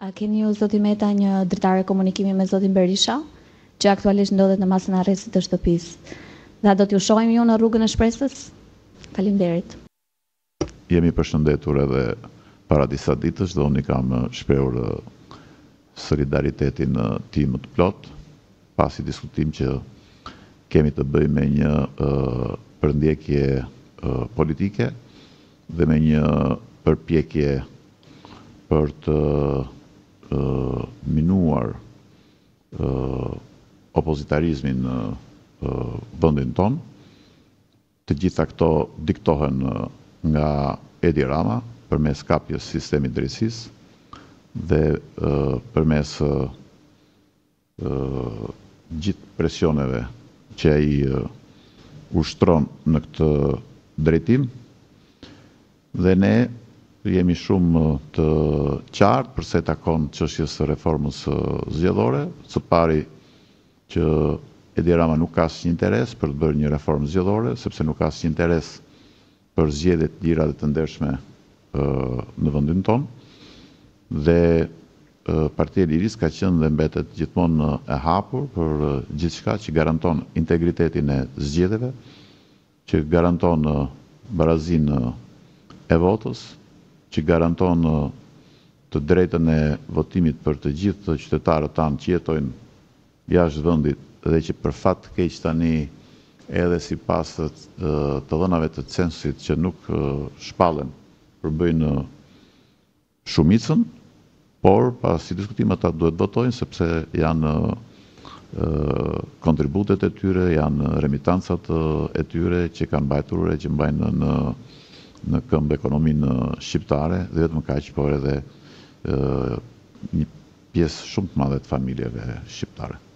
A keni ju, zoti Meta, një dritare komunikimi me zotin Berisha, që aktualisht ndodhet në masën e arrestit të shtëpisë? Dhe a do t'ju shohim ju në rrugën e shpresës? Faleminderit. Jemi përshëndetur edhe para disa ditësh dhe unë i kam shprehur solidaritetin tim të plot, pasi diskutim që kemi të bëjmë me një përndjekje politike dhe me një përpjekje për të minuar opozitarizmin në vendin ton. Të gjitha këto diktohen nga Edi Rama përmes kapjes sistemit drejtësisë dhe përmes gjithë presioneve që ai ushtron në këtë drejtim. Dhe ne jemi shumë të qartë përse takon çështjes së reformës zgjedhore. Së pari që Edi Rama nuk ka asnjë interes për të bërë një reformë zgjedhore, sepse nuk ka asnjë interes për zgjedhje të lira dhe të ndershme në vendin tonë. Dhe Partia e Lirisë ka qenë dhe mbetet gjithmonë e hapur për gjithçka që garanton integritetin e zgjedhjeve, që garanton barazinë e votës, që garanton të drejtën e votimit për të gjithë qytetarët tanë që jetojnë jashtë vendit dhe që për fat të keq tani edhe sipas të dhënave të censusit që nuk shpallen përbëjnë shumicën, por pas i diskutimit ata duhet votojnë sepse janë kontributet e tyre, janë remitancat e tyre që kanë mbajtur e që mbajnë në këmbë ekonominë shqiptare dhe vetëm kaq, por edhe një pjesë shumë të madhe të familjeve shqiptare.